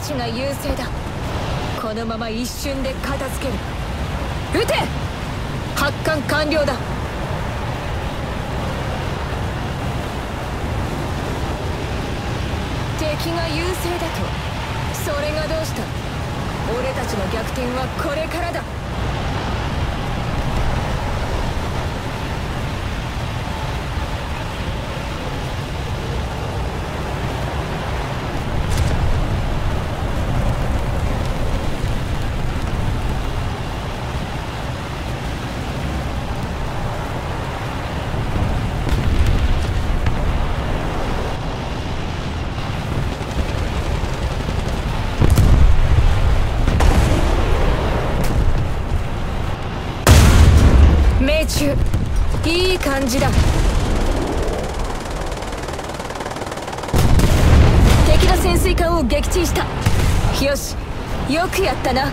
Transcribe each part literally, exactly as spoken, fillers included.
ちが優勢だ。このまま一瞬で片付ける。撃て。発艦完了だ。敵が優勢だと。それがどうした。俺たちの逆転はこれからだ。いい感じだ。敵の潜水艦を撃沈した。よし、よくやったな。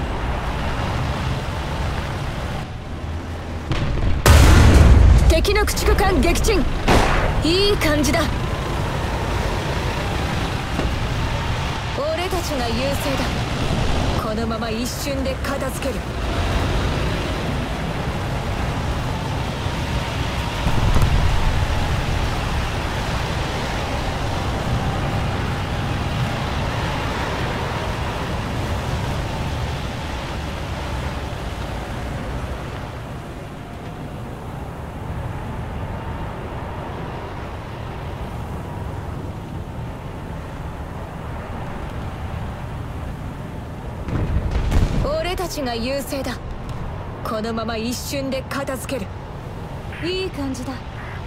敵の駆逐艦撃沈。いい感じだ。俺たちが優勢だ。このまま一瞬で片付ける。俺たちが優勢だ。このまま一瞬で片付ける。いい感じだ。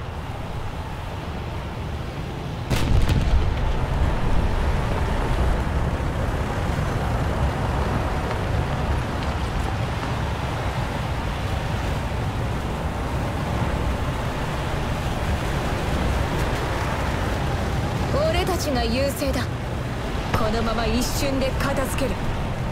俺たちが優勢だ。このまま一瞬で片付ける。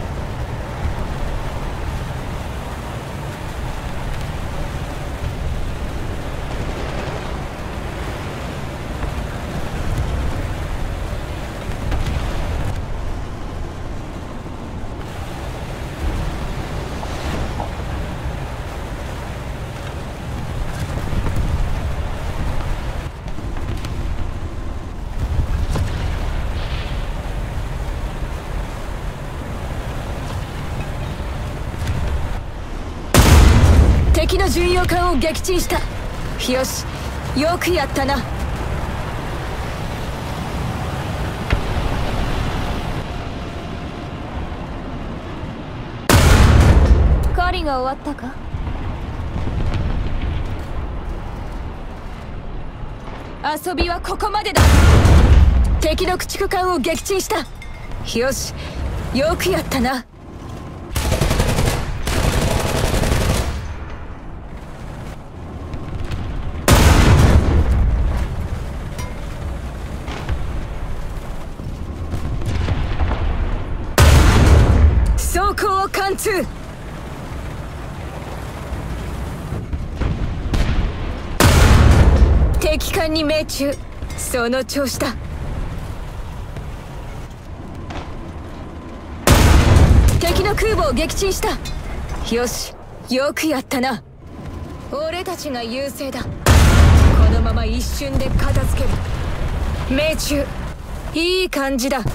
敵の巡洋艦を撃沈した。よし、よくやったな。狩りが終わったか。遊びはここまでだ。敵の駆逐艦を撃沈した。よし、よくやったな。装甲を貫通。敵艦に命中。その調子だ。敵の空母を撃沈した。よし、よくやったな。俺たちが優勢だ。このまま一瞬で片付ける。命中。いい感じだ。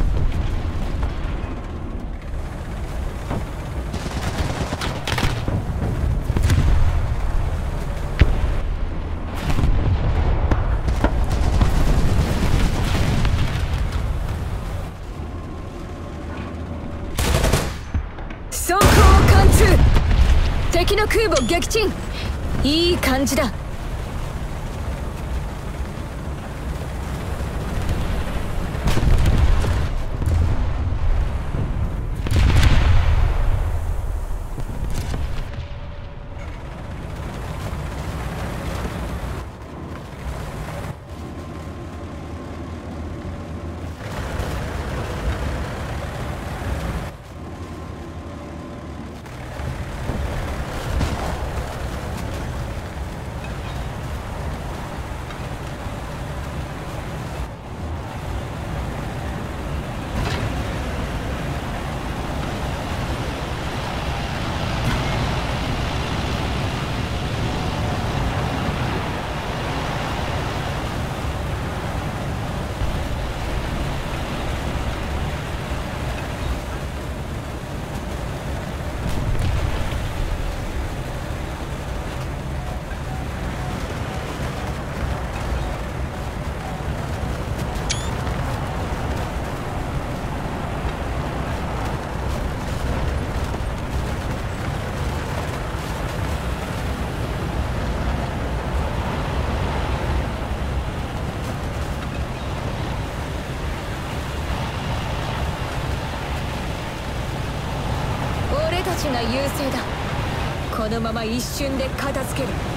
装甲を貫通。敵の空母撃沈。いい感じだ。 たちが優勢だ。このまま一瞬で片付ける。